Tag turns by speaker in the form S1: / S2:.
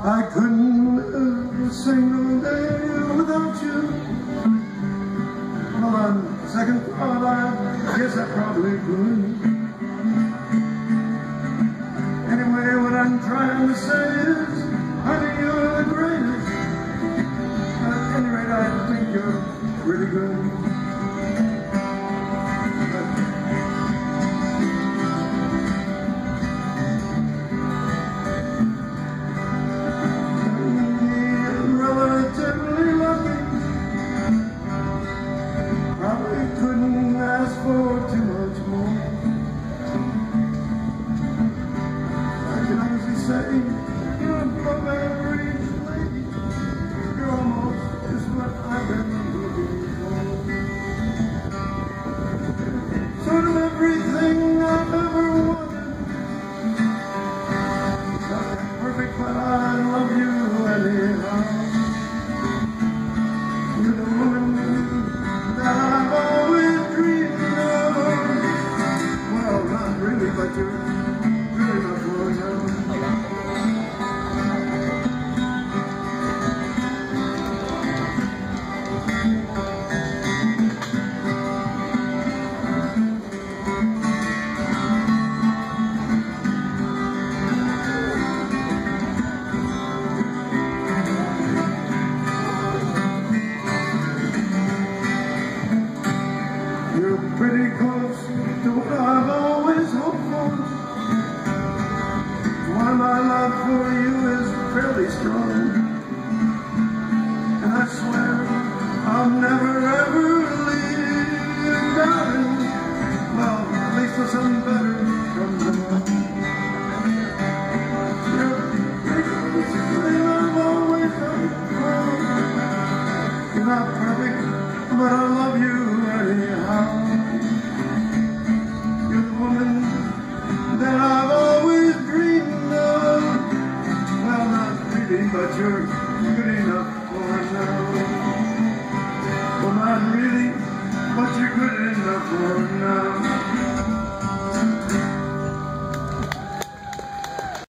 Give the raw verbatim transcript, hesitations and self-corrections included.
S1: I couldn't live a single day without you. Well, on second thought, I guess I probably could. Anyway, what I'm trying to say is, honey, you're the greatest. At any rate, I think you're really good. Pretty close to what I've always hoped for. Why my love for you is fairly strong, and I swear I'll never ever leave you, darling. Well, at least till something better comes along. You're pretty close to the thing I've always hoped for. You're not perfect, but I love you anyhow. That I've always dreamed of. Well, not really, but you're good enough for now. Well, not really, but you're good enough for now.